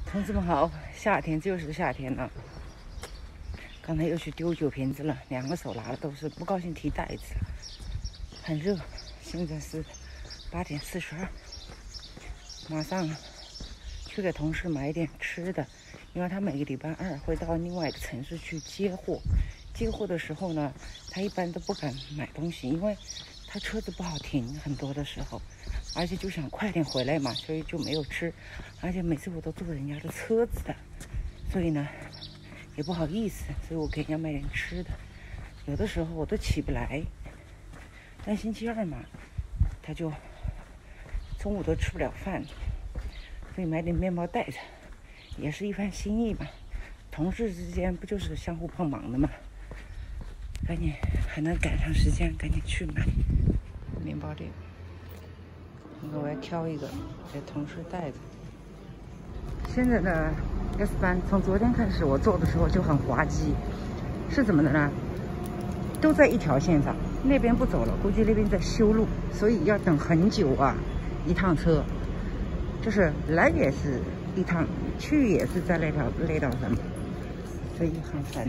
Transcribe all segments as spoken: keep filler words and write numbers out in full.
同志们好，夏天就是夏天了。刚才又去丢酒瓶子了，两个手拿的都是，不高兴提袋子，很热。现在是八点四十二，马上去给同事买一点吃的，因为他每个礼拜二会到另外一个城市去接货。接货的时候呢，他一般都不敢买东西，因为他车子不好停，很多的时候，而且就想快点回来嘛，所以就没有吃。而且每次我都坐人家的车子的，所以呢也不好意思，所以我给人家买点吃的。有的时候我都起不来，但星期二嘛，他就中午都吃不了饭，所以买点面包带着，也是一番心意嘛。同事之间不就是相互帮忙的嘛？赶紧还能赶上时间，赶紧去买面包店。那我要挑一个给同事带着。现在的 S 班从昨天开始我坐的时候就很滑稽，是怎么的呢？都在一条线上，那边不走了，估计那边在修路，所以要等很久啊，一趟车，就是来也是一趟，去也是在那条那道上，所以很烦。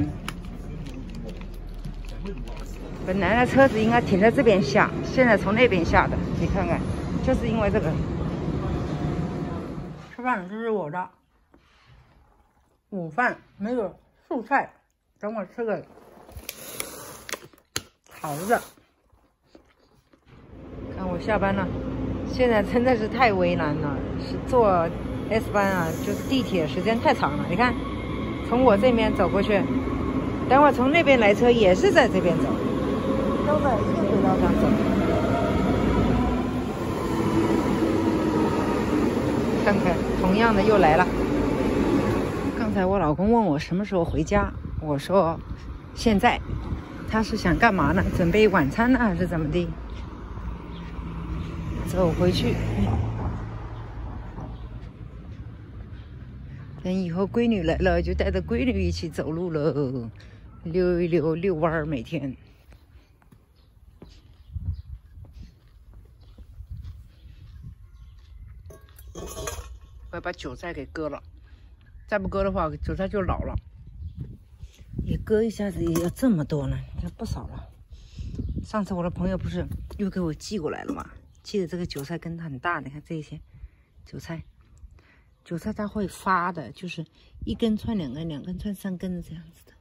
本来的车子应该停在这边下，现在从那边下的，你看看，就是因为这个。吃饭，这是我的午饭，没有素菜，等我吃个好的。看我下班了，现在真的是太为难了，是坐 S 班啊，就是地铁时间太长了。你看，从我这边走过去，等会从那边来车也是在这边走，都在一个轨道上走。看看，同样的又来了。刚才我老公问我什么时候回家，我说现在。他是想干嘛呢？准备晚餐呢，还是怎么的？走回去。等以后闺女来了，就带着闺女一起走路了，溜一溜，遛弯儿，每天。我要把韭菜给割了，再不割的话，韭菜就老了。也割一下子也要这么多呢，你看不少了。上次我的朋友不是又给我寄过来了吗？寄的这个韭菜根很大，你看这一些韭菜，韭菜它会发的，就是一根串两根，两根串三根的这样子的。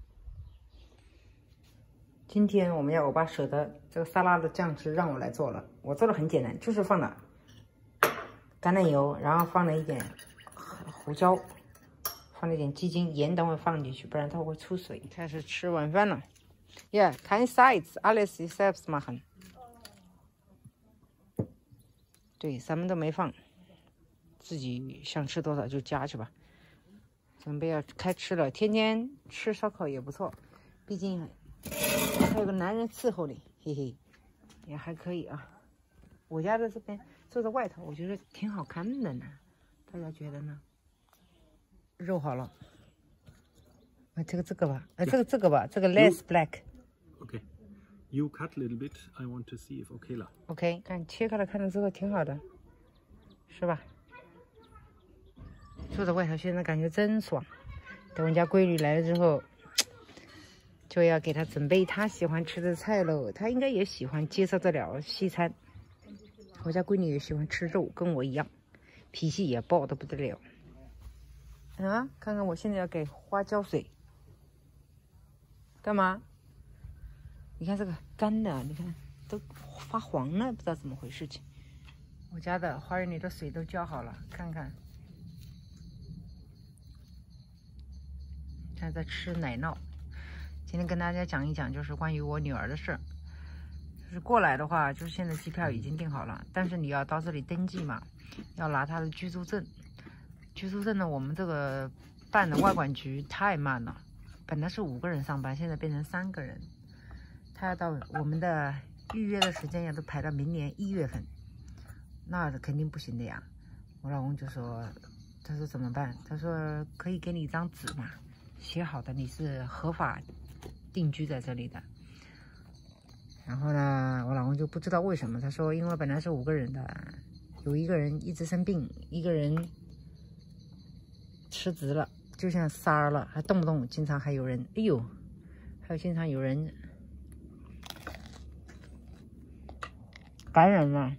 今天我们要我爸舍得这个沙拉的酱汁让我来做了，我做的很简单，就是放了橄榄油，然后放了一点胡椒。放了一点鸡精，盐等会放进去，不然它会出水。开始吃晚饭了。Yeah, kein Salz, alles ist selbst machen。对，什么都没放，自己想吃多少就加去吧。准备要开吃了，天天吃烧烤也不错，毕竟还有个男人伺候你，嘿嘿，也还可以啊。我家的这边坐在外头，我觉得挺好看的呢，大家觉得呢？肉好了，啊，这个这个吧，啊，这个这个吧，这个 less black。 Okay, you cut a little bit. I want to see if okay 了。 OK， 看切开了，看到这个挺好的，是吧？坐在外头现在感觉真爽。等我家闺女来了之后，就要给她准备她喜欢吃的菜喽。她应该也喜欢接受得了西餐。我家闺女也喜欢吃肉，跟我一样，脾气也暴得不得了。啊，看看我现在要给花浇水，干嘛？你看这个干的，你看都发黄了，不知道怎么回事情。我家的花园里的水都浇好了，看看。现在在吃奶酪。今天跟大家讲一讲，就是关于我女儿的事儿。就是过来的话，就是现在机票已经订好了，但是你要到这里登记嘛，要拿她的居住证。居住证呢，我们这个办的外管局太慢了，本来是五个人上班，现在变成三个人。他要到我们的预约的时间要都排到明年一月份，那肯定不行的呀。我老公就说，他说怎么办？他说可以给你一张纸嘛，写好的你是合法定居在这里的。然后呢，我老公就不知道为什么，他说因为本来是五个人的，有一个人一直生病，一个人辞职了，就像沙儿了，还动不动经常还有人，哎呦，还有经常有人感染了，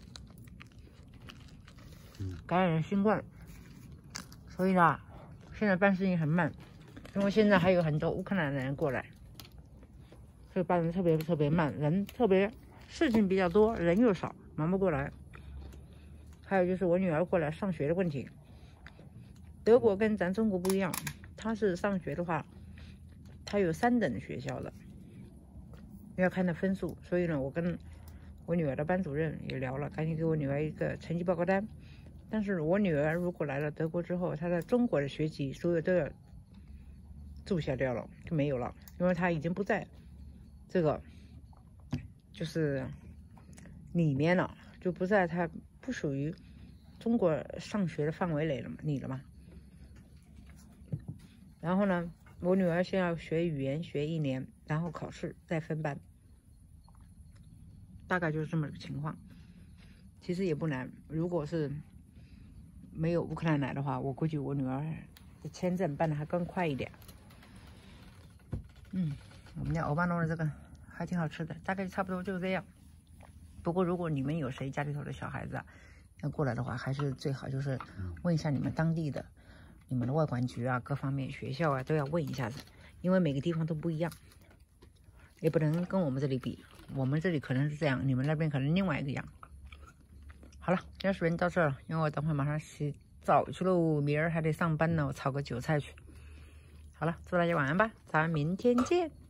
感染新冠，所以呢，现在办事情很慢，因为现在还有很多乌克兰的人过来，所以办的特别特别慢，人特别事情比较多，人又少，忙不过来。还有就是我女儿过来上学的问题，德国跟咱中国不一样，她是上学的话，她有三等学校的，要看她分数，所以呢，我跟我女儿的班主任也聊了，赶紧给我女儿一个成绩报告单。但是我女儿如果来了德国之后，她在中国的学籍所有都要注销掉了，就没有了，因为她已经不在这个就是里面了，就不在她不属于中国上学的范围内了嘛，你了嘛。然后呢，我女儿先要学语言学一年，然后考试再分班，大概就是这么个情况。其实也不难，如果是没有乌克兰来的话，我估计我女儿的签证办的还更快一点。嗯，我们家欧巴弄的这个还挺好吃的，大概差不多就是这样。不过如果你们有谁家里头的小孩子啊要过来的话，还是最好就是问一下你们当地的、你们的外管局啊、各方面学校啊都要问一下子，因为每个地方都不一样，也不能跟我们这里比。我们这里可能是这样，你们那边可能另外一个样。好了，今天视频到这儿了，因为我等会马上洗澡去喽，明儿还得上班呢，我炒个韭菜去。好了，祝大家晚安吧，咱们明天见。